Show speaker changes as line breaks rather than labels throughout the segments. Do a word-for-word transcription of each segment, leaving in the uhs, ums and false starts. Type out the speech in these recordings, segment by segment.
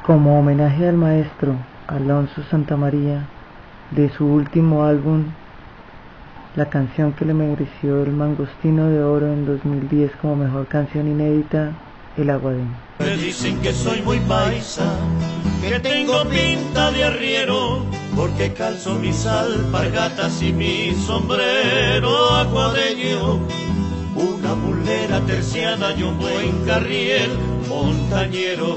Como homenaje al maestro Alonso Santamaría, de su último álbum, la canción que le mereció el Mangostino de Oro en dos mil diez como mejor canción inédita, El Aguadeño.
Me dicen que soy muy paisa, que tengo pinta de arriero, porque calzo mis alpargatas y mi sombrero aguadeño, una mulera terciada y un buen carriel montañero.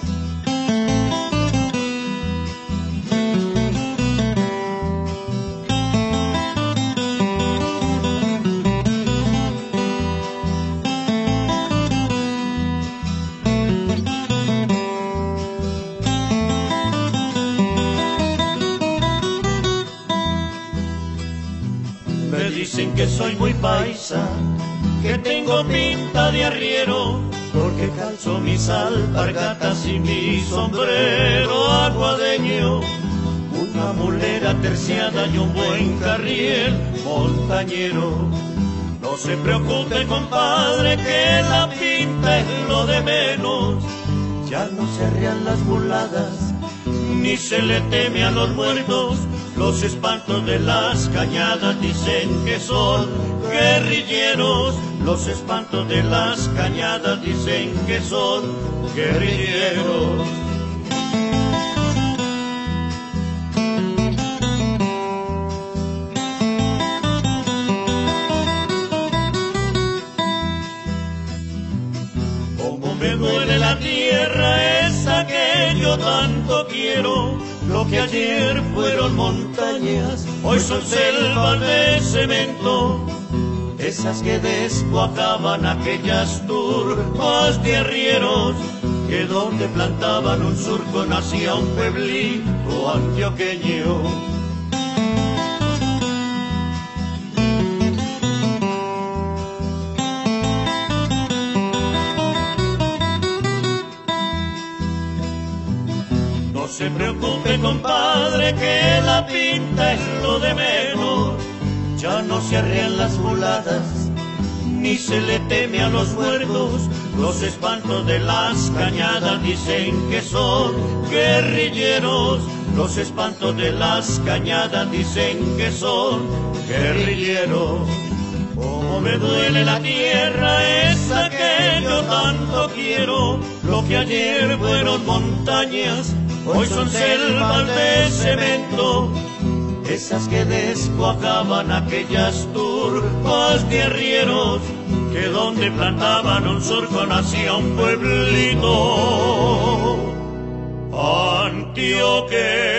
Me dicen que soy muy paisa, que tengo pinta de arriero, porque calzo mis alpargatas y mi sombrero aguadeño, una mulera terciada y un buen carriel montañero. No se preocupe, compadre, que la pinta es lo de menos, ya no se arrean las muladas, ni se le teme a los muertos. Los espantos de las cañadas dicen que son guerrilleros. Los espantos de las cañadas dicen que son guerrilleros. Como me duele la tierra esa que yo tanto quiero. Lo que ayer fueron montañas, hoy son selvas de cemento. Esas que descuajaban aquellas turbas de arrieros, que donde plantaban un surco nacía un pueblito antioqueño. No se preocupe, compadre, que la pinta es lo de menos, ya no se arrean las muladas, ni se le teme a los muertos. Los espantos de las cañadas dicen que son guerrilleros. Los espantos de las cañadas dicen que son guerrilleros. Como me duele la tierra esa que yo tanto quiero. Lo que ayer fueron montañas, hoy son selvas de cemento. Esas que descuajaban aquellas turbas de arrieros, que donde plantaban un surco nacía un pueblito antioqueño.